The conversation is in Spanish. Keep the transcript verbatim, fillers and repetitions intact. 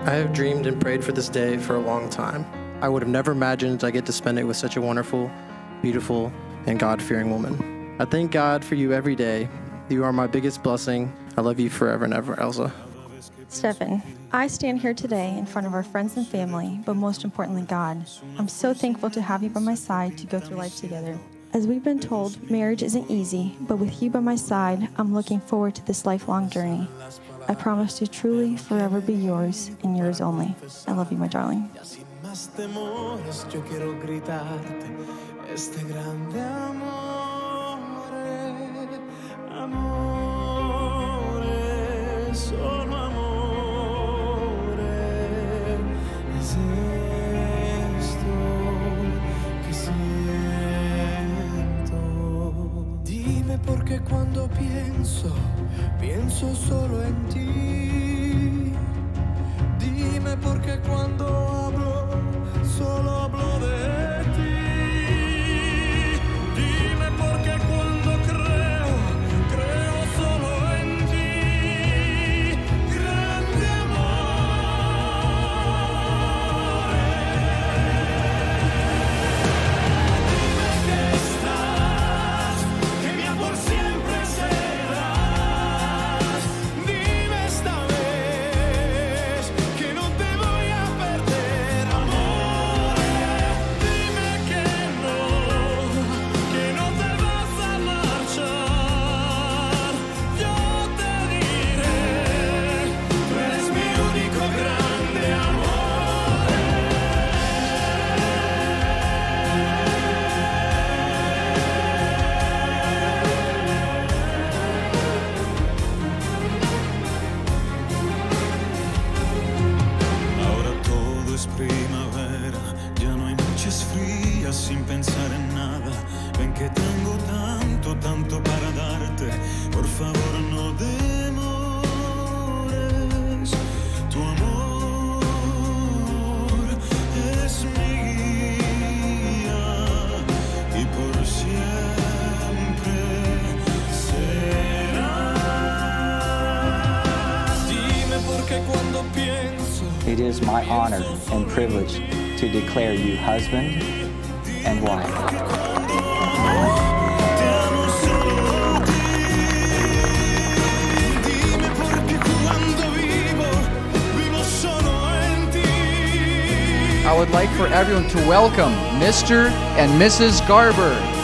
I have dreamed and prayed for this day for a long time. I would have never imagined I get to spend it with such a wonderful, beautiful, and God-fearing woman. I thank God for you every day. You are my biggest blessing. I love you forever and ever, Elsa. Stefan, I stand here today in front of our friends and family, but most importantly, God. I'm so thankful to have you by my side to go through life together. As we've been told, marriage isn't easy, but with you by my side, I'm looking forward to this lifelong journey. I promise to truly forever be yours and yours only. I love you, my darling. Porque cuando pienso, pienso solo en ti. Dime porque cuando hablo, solo hablo de ti. Dime porque cuando creo, creo solo en ti. Grande amor. Dime que estás, que mi amor siempre serás. Dime esta vez que no te voy a perder, amor. Dime que no, que no te vas a marchar. Yo te diré, tú eres mi único grande amor. Ahora todo es primavera, ya no hay noches frías sin pensar en nada. Ven que tengo tanto, tanto para darte. Por favor no demores. Tu amor es mi guía y por siempre serás. Dime porque cuando pienso. It is my honor and privilege to declare you husband and wife. Dime porque cuando vivo, vivo solo en ti. I would like for everyone to welcome Mister and Missus Garber.